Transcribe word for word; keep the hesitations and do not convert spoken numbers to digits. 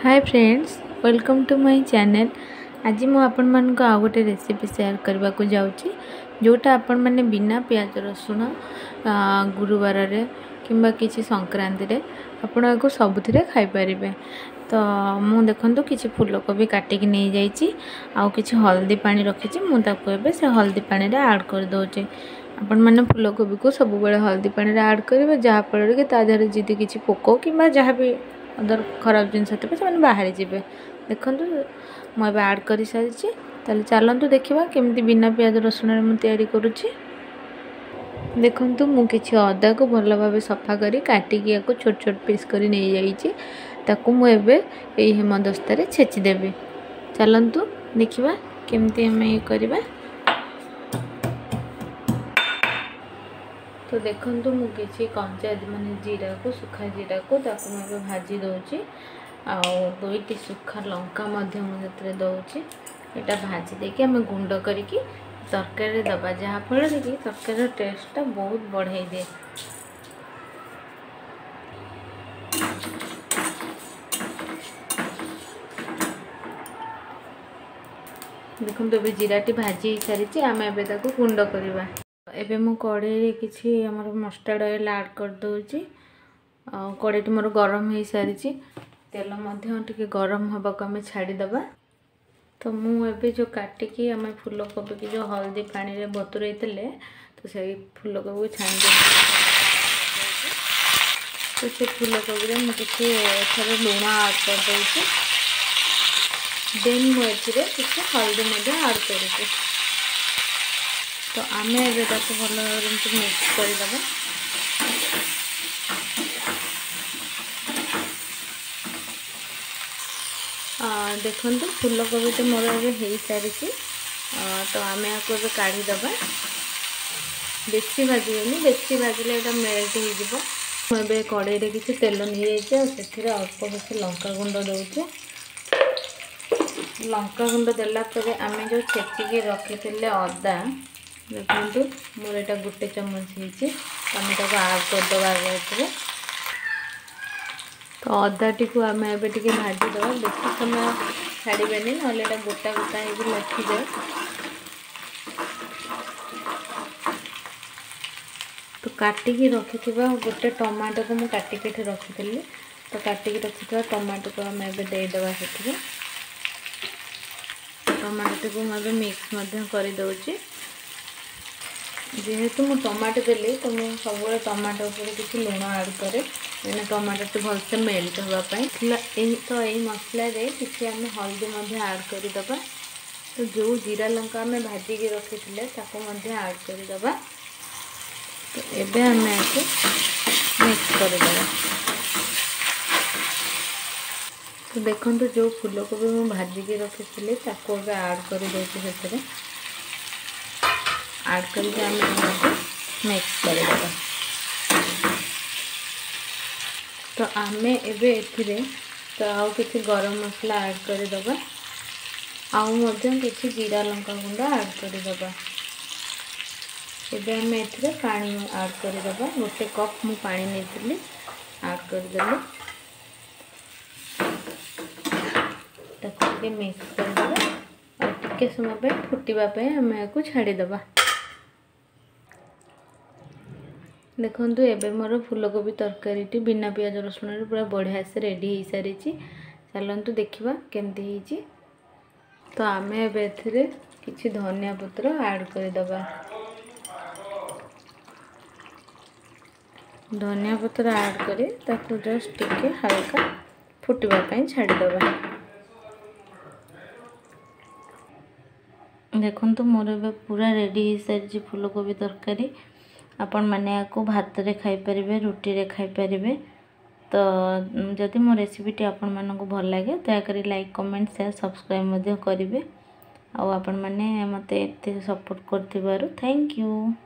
Hi friends, welcome to my channel. आज मु आपण मान को आ गोटे रेसिपी शेयर करबा को जाउची जोटा आपण माने बिना प्याज रसुण गुरुवार रे किंबा किसी संक्रांति रे आपण को सबुथिरे खाई परिबे। तो मु देखंतु किसी फूलकोबी काटिक नहीं जाइची आउ किसी हल्दी पानी रखिची मु ताको एबे से हल्दी पानी रे ऐड कर दोचे। आपण माने फूलकोबी को सब बेले हल्दी पानी रे ऐड करिवे जहा फल के ता देहरे जिदि किसी पोको किंबा जहा भी अदर खराब जिनस थे से बाहरी जी। देखु मुझे ऐड कर सारी ताले चलतु देखा केमती बिना प्याज रसुण मुझे करुँची। देखु मु किसी अदा को भल भाव सफा करी काटिक या छोट छोट पीस कर नहीं जाइए ताकू मुझे ये हेमदस्तार छेचिदेवी। चलतु देखा केमती आम ये करवा। तो देखु मुझे कंचा माने जीरा को सुखा जीरा को ताकू मुझे भाजी दूची आ दुईटी सुखा लंका मुझे दूची। यहाँ भाजी देकी आम गुंड करके तरकारी दबा जहाँफल कि तरकारी टेस्टा बहुत बढ़ाई दिए। देखो तो जीराटी भाजी सारी आम एबे गुंड करवा। एबे मु कड़े किसी आमर मस्टर्ड ऑयल ऐड कर दूची। कड़ेटी मोर गरम हो सारी तेल टे गरम हवा को आम छाड़ीदबा। तो मुझे जो काटिकी आम फूलकोबी की जो हल्दी पानी रे बतुरई थे तो से फूलकोबी को छाणी तो से फूलकोबी मुझे थोड़ा लुण ऐड कर दूची। देन मुझे किसी हल्दी ऐड कर तो आम ए भल मिक्स करदे। देखु फूलकोबी तो मोर हो सारी तो आम या काढ़ीदबा। बेसी भाजनी बेसी भाजले यहाँ मेल्ट हो मुझे कड़े किसी तेल नहीं जाइए से अल्प बेसी लंका गुंड दूचे। लंका गुंड देलापर आम जो छेचिकी रखी थे अदा देखु मोर यहाँ गोटे चम्मच हो आम ऐड करदे आगे। तो अदा टी को आम ए भाजीद बेसी समय छाड़बे ना गोटा गोटा हो लखी जाए। तो काटिक रखि गोटे टमाटो को मुझे काटिक रखी तो काटिक रखी टमाटो को आम एदेवा से टमाटो टी को मुझे मिक्स करदे। जेहेतु मु टमाटो देली तो मुझे सब टमाटो पर किसी लुण ऐड करे मैंने टमाटो टी भलसे मेल्ट होगापाई। तो यही मसला रे किसी आम हल्दी ऐड करदबा। तो जो जीरा लंका आम भाजिक रखी थे ऐड करदबा। तो एबे आम मिक्स करदबा। तो देखो जो फूलकोबी मु भाजिक रखी थी ऐड कर से ऐड करके आम मिक्स करदबा। तो आम एबे एथिरे तो आउ किसी गरम मसला ऐड करदबा आउ मध्यम किसी जीरा लंका गुंड ऐड करदबा। एबे आम एथिरे पानी ऐड करदबा। गोटे कप मु पानी नेइथिली ऐड करदेली ताके मिक्स करदबा और टिके समय पे फुटिबा पे आम याकू छाड़ीदबा। देखु एबे मोर फूलकोबी तरकारी बिना प्याज रसुण पूरा बढ़िया से रेडी हो सारी। चलतु देखा केमती। तो आम एबे किसी धनिया पत्र ऐड करदबा। धनिया पत्र ऐड करी ताकू जस्ट टिके हल्का फुटवा पाई छाड़ीदबा। देखु मोर एबे पूरा रेडी हो सारी फूलकोबी तरकारी। आपण मैंने आपको भात रे खाई परिबे रुटी रे खाई परिबे। तो जदि मो रेसिपीटी आपण मानक भल लगे दयाकोरी लाइक कमेंट शेयर सब्सक्राइब मध्य करिवे। आ आपण माने मते एते सपोर्ट करथिबारु थैंक यू।